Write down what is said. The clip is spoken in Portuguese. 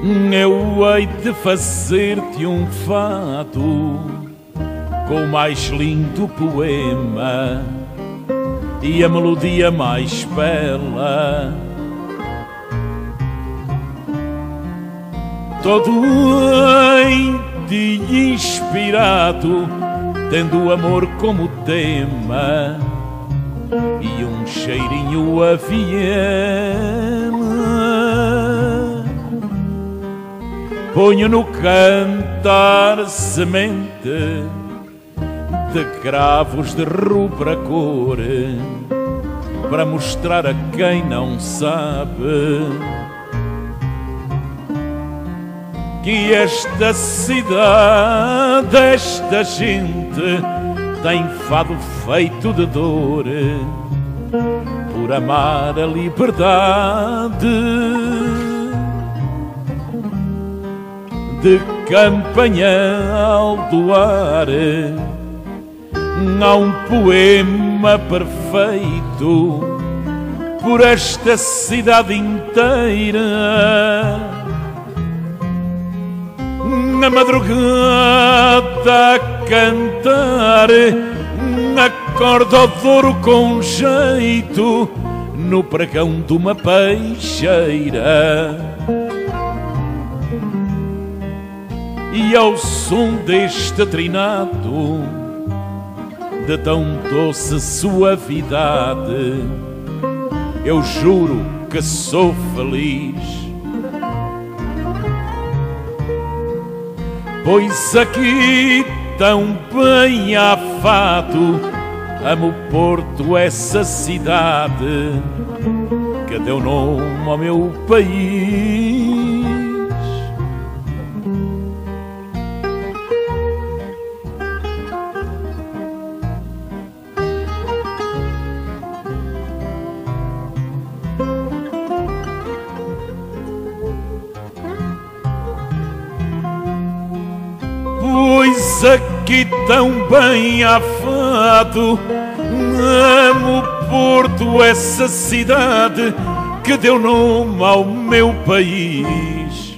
eu hei de fazer-te um fado com o mais lindo poema e a melodia mais bela, todo em ti inspirado, tendo o amor como tema e um cheirinho a viema. Ponho no cantar semente de cravos de rubra cor, para mostrar a quem não sabe que esta cidade, esta gente, tem fado feito de dor por amar a liberdade. De Campanhal do Ar há um poema perfeito por esta cidade inteira. Na madrugada a cantar, acorda o Douro com jeito no pregão de uma peixeira. E ao som deste trinado de tão doce suavidade, eu juro que sou feliz, pois aqui tão bem há fado. Amo Porto, essa cidade que deu nome ao meu país. Pois aqui tão bem há fado. Amo Porto, essa cidade que deu nome ao meu país.